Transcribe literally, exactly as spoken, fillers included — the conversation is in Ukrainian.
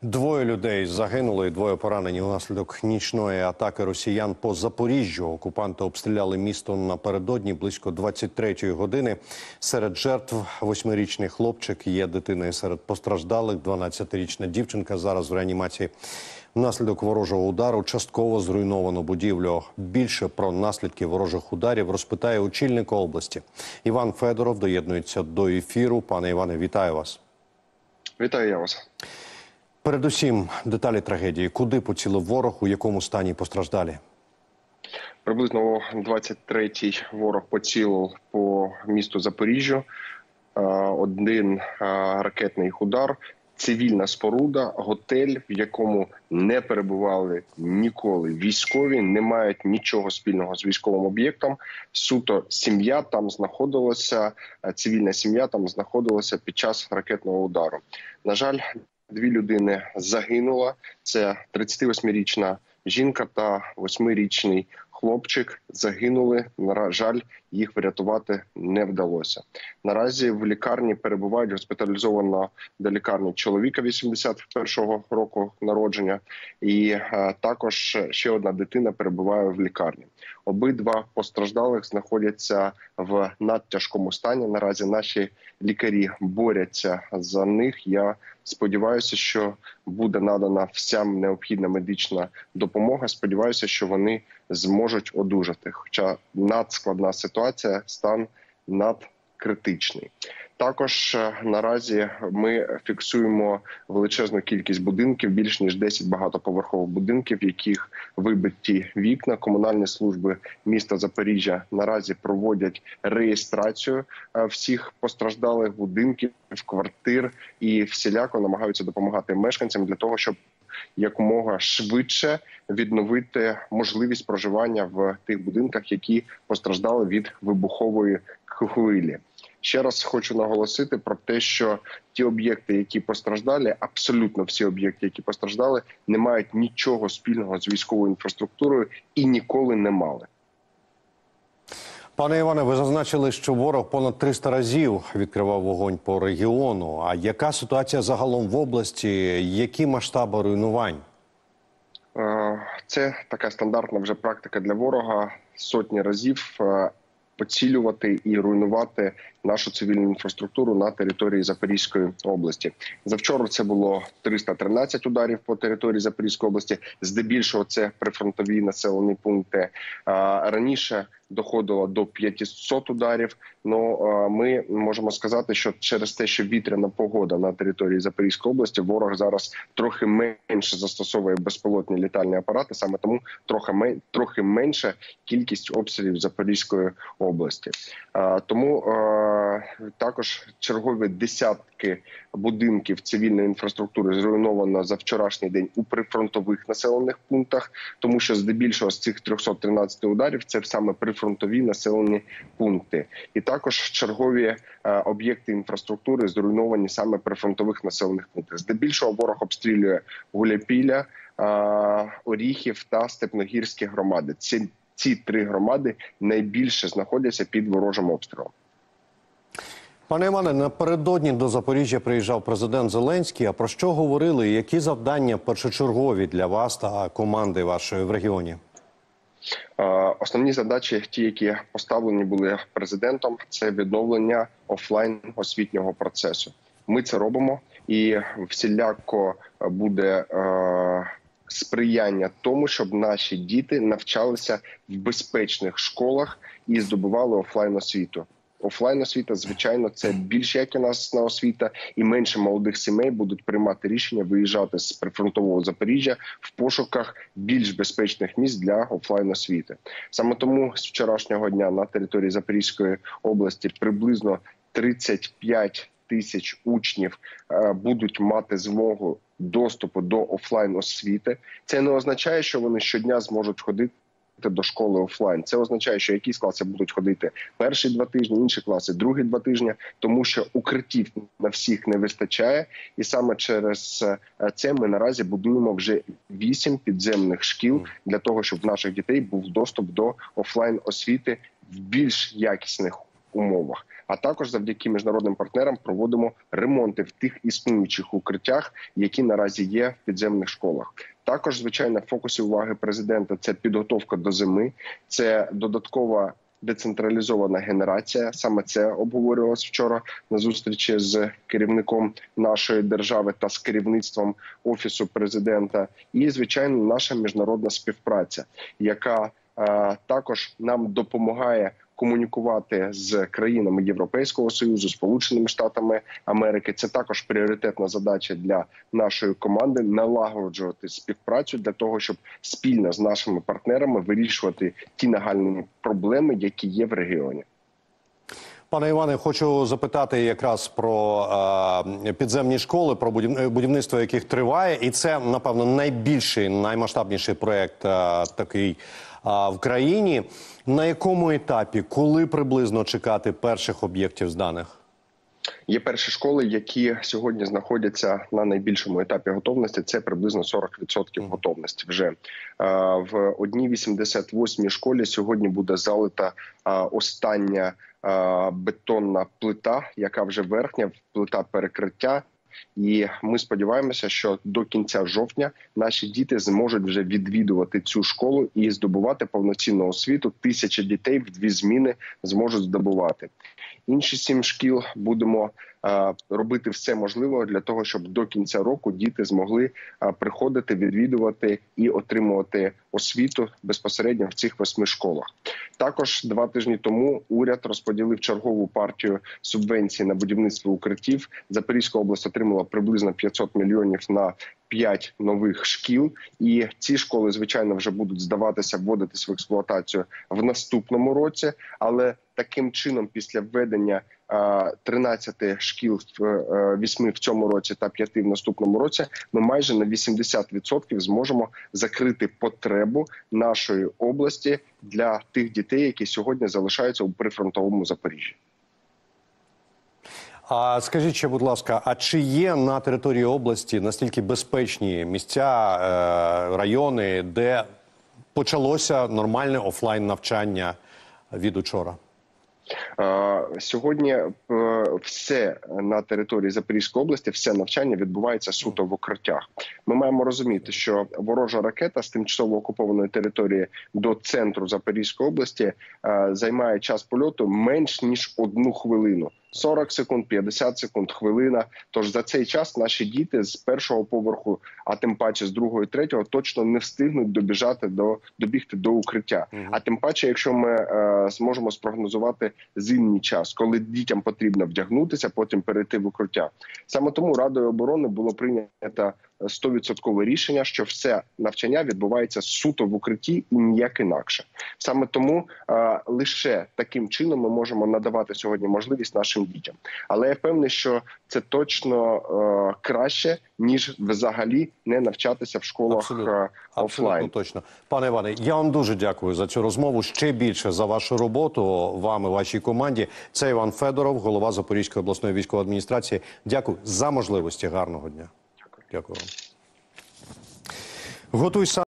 Двоє людей загинули, двоє поранені внаслідок нічної атаки росіян по Запоріжжю. Окупанти обстріляли місто напередодні близько двадцять третьої години. Серед жертв восьмирічний хлопчик, є дитиною серед постраждалих, дванадцятирічна дівчинка зараз в реанімації. Внаслідок ворожого удару частково зруйновано будівлю. Більше про наслідки ворожих ударів розпитає очільник області. Іван Федоров доєднується до ефіру. Пане Іване, вітаю вас. Вітаю я вас. Передусім, деталі трагедії. Куди поцілив ворог, у якому стані постраждалі? Приблизно о двадцять третій ворог поцілив по місту Запоріжжю. Один ракетний удар, цивільна споруда, готель, в якому не перебували ніколи військові, не мають нічого спільного з військовим об'єктом. Суто сім'я там знаходилася, цивільна сім'я там знаходилася під час ракетного удару. На жаль, дві людини загинуло. Це тридцятивосьмирічна жінка та восьмирічний хлопчик загинули. На жаль, їх врятувати не вдалося. Наразі в лікарні перебувають госпіталізовано до лікарні чоловіка вісімдесят першого року народження. І е, також ще одна дитина перебуває в лікарні. Обидва постраждалих знаходяться в надтяжкому стані. Наразі наші лікарі борються за них. Я сподіваюся, що буде надана вся необхідна медична допомога. Сподіваюся, що вони зможуть одужати. Хоча надскладна ситуація, стан надкритичний. Також наразі ми фіксуємо величезну кількість будинків, більш ніж десять багатоповерхових будинків, в яких вибиті вікна. Комунальні служби міста Запоріжжя наразі проводять реєстрацію всіх постраждалих будинків, квартир і всіляко намагаються допомагати мешканцям для того, щоб якомога швидше відновити можливість проживання в тих будинках, які постраждали від вибухової хвилі. Ще раз хочу наголосити про те, що ті об'єкти, які постраждали, абсолютно всі об'єкти, які постраждали, не мають нічого спільного з військовою інфраструктурою і ніколи не мали. Пане Іване, ви зазначили, що ворог понад триста разів відкривав вогонь по регіону. А яка ситуація загалом в області? Які масштаби руйнувань? Це така стандартна вже практика для ворога. Сотні разів поцілювати і руйнувати нашу цивільну інфраструктуру на території Запорізької області. Завчора це було триста тринадцять ударів по території Запорізької області. Здебільшого це прифронтові населені пункти. Раніше доходило до п'ятисот ударів. Ну, ми можемо сказати, що через те, що вітряна погода на території Запорізької області, ворог зараз трохи менше застосовує безпілотні літальні апарати, саме тому трохи, трохи менша кількість обстрілів Запорізької області. Тому також чергові десятки будинків цивільної інфраструктури зруйновано за вчорашній день у прифронтових населених пунктах, тому що здебільшого з цих трьохсот тринадцяти ударів це саме прифронтові населені пункти. І також чергові е, об'єкти інфраструктури зруйновані саме прифронтових населених пунктах. Здебільшого ворог обстрілює Гуляйпілля, е, Оріхів та Степногірські громади. Ці, ці три громади найбільше знаходяться під ворожим обстрілом. Пане Іване, напередодні до Запоріжжя приїжджав президент Зеленський. А про що говорили? Які завдання першочергові для вас та команди вашої в регіоні? Основні задачі, ті, які поставлені були президентом, це відновлення офлайн освітнього процесу. Ми це робимо, і всіляко буде е сприяння тому, щоб наші діти навчалися в безпечних школах і здобували офлайн освіту. Офлайн освіта, звичайно, це більш якісна освіта, і менше молодих сімей будуть приймати рішення виїжджати з прифронтового Запоріжжя в пошуках більш безпечних місць для офлайн освіти. Саме тому з вчорашнього дня на території Запорізької області приблизно тридцять п'ять тисяч учнів будуть мати змогу доступу до офлайн освіти. Це не означає, що вони щодня зможуть ходити до школи офлайн. Це означає, що якісь класи будуть ходити перші два тижні, інші класи другі два тижні, тому що укриттів на всіх не вистачає. І саме через це ми наразі будуємо вже вісім підземних шкіл для того, щоб в наших дітей був доступ до офлайн освіти в більш якісних умовах. А також завдяки міжнародним партнерам проводимо ремонти в тих існуючих укриттях, які наразі є в підземних школах. Також, звичайно, в фокусі уваги президента – це підготовка до зими, це додаткова децентралізована генерація. Саме це обговорювалось вчора на зустрічі з керівником нашої держави та з керівництвом Офісу президента. І, звичайно, наша міжнародна співпраця, яка е, також нам допомагає комунікувати з країнами Європейського Союзу, Сполученими Штатами Америки. Це також пріоритетна задача для нашої команди – налагоджувати співпрацю для того, щоб спільно з нашими партнерами вирішувати ті нагальні проблеми, які є в регіоні. Пане Іване, хочу запитати якраз про е, підземні школи, про будівництво яких триває. І це, напевно, найбільший, наймасштабніший проєкт е, такий е, в країні. На якому етапі, коли приблизно чекати перших об'єктів зданих? Є перші школи, які сьогодні знаходяться на найбільшому етапі готовності. Це приблизно сорок відсотків готовності вже. В одній вісімдесят восьмій школі сьогодні буде залита остання бетонна плита, яка вже верхня, плита перекриття. І ми сподіваємося, що до кінця жовтня наші діти зможуть вже відвідувати цю школу і здобувати повноцінну освіту. Тисячі дітей в дві зміни зможуть здобувати. Інші сім шкіл будемо а, робити все можливе для того, щоб до кінця року діти змогли а, приходити, відвідувати і отримувати освіту безпосередньо в цих восьми школах. Також два тижні тому уряд розподілив чергову партію субвенцій на будівництво укриттів. Запорізька область отримала приблизно п'ятсот мільйонів на п'ять нових шкіл. І ці школи, звичайно, вже будуть здаватися, вводитись в експлуатацію в наступному році. Але таким чином, після введення тринадцяти шкіл, восьми в цьому році та п'яти в наступному році, ми майже на вісімдесят відсотків зможемо закрити потребу нашої області для тих дітей, які сьогодні залишаються у прифронтовому Запоріжжі. А скажіть ще, будь ласка, а чи є на території області настільки безпечні місця, райони, де почалося нормальне офлайн навчання від учора? Сьогодні все на території Запорізької області, все навчання відбувається суто в укриттях. Ми маємо розуміти, що ворожа ракета з тимчасово окупованої території до центру Запорізької області займає час польоту менш ніж одну хвилину. сорок секунд, п'ятдесят секунд, хвилина. Тож за цей час наші діти з першого поверху, а тим паче з другого і третього, точно не встигнуть добіжати до добігти до укриття. Uh-huh. А тим паче, якщо ми е, зможемо спрогнозувати зимній час, коли дітям потрібно вдягнутися, потім перейти в укриття. Саме тому Радою оборони було прийнято сто відсотків рішення, що все навчання відбувається суто в укритті і ніяк інакше. Саме тому е, лише таким чином ми можемо надавати сьогодні можливість нашим дітям. Але я певний, що це точно е, краще, ніж взагалі не навчатися в школах Абсолютно. е, офлайн. Абсолютно точно. Пане Іване, я вам дуже дякую за цю розмову. Ще більше за вашу роботу, вам і вашій команді. Це Іван Федоров, голова Запорізької обласної військової адміністрації. Дякую за можливості. Гарного дня. Дякую. Дякую вам. Готуй сам.